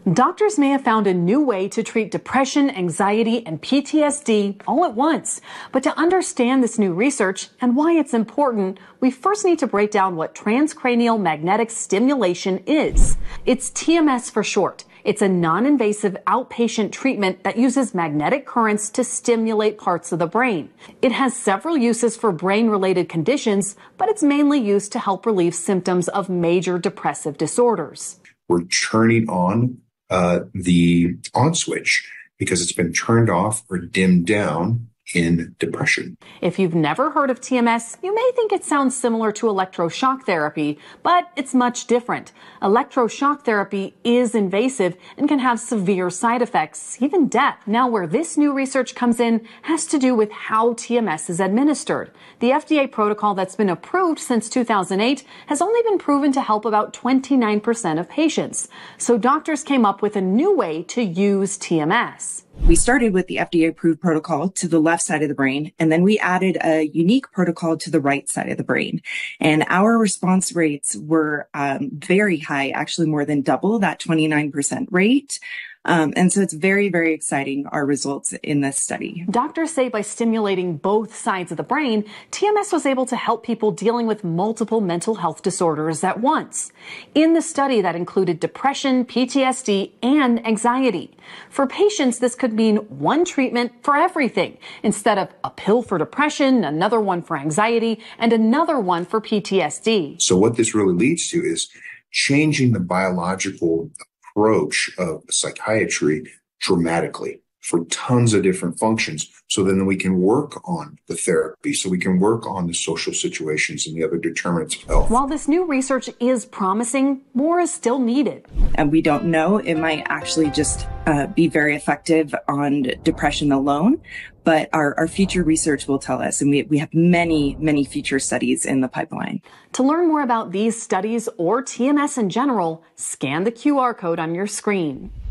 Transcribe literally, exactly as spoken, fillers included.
Doctors may have found a new way to treat depression, anxiety, and P T S D all at once. But to understand this new research and why it's important, we first need to break down what transcranial magnetic stimulation is. It's T M S for short. It's a non-invasive outpatient treatment that uses magnetic currents to stimulate parts of the brain. It has several uses for brain-related conditions, but it's mainly used to help relieve symptoms of major depressive disorders. We're turning on uh, the on switch because it's been turned off or dimmed down in depression. If you've never heard of T M S, you may think it sounds similar to electroshock therapy, but it's much different. Electroshock therapy is invasive and can have severe side effects, even death. Now, where this new research comes in has to do with how T M S is administered. The F D A protocol that's been approved since two thousand eight has only been proven to help about twenty-nine percent of patients. So doctors came up with a new way to use T M S. We started with the F D A-approved protocol to the left side of the brain, and then we added a unique protocol to the right side of the brain. And our response rates were um, very high, actually more than double that twenty-nine percent rate. Um, and so it's very, very exciting, our results in this study. Doctors say by stimulating both sides of the brain, T M S was able to help people dealing with multiple mental health disorders at once. In the study, that included depression, P T S D, and anxiety. For patients, this could mean one treatment for everything, instead of a pill for depression, another one for anxiety, and another one for P T S D. So what this really leads to is changing the biological approach of psychiatry dramatically for tons of different functions. So then we can work on the therapy, so we can work on the social situations and the other determinants of health. While this new research is promising, more is still needed. And we don't know, it might actually just uh, be very effective on depression alone, but our, our future research will tell us. And we, we have many, many future studies in the pipeline. To learn more about these studies or T M S in general, scan the Q R code on your screen.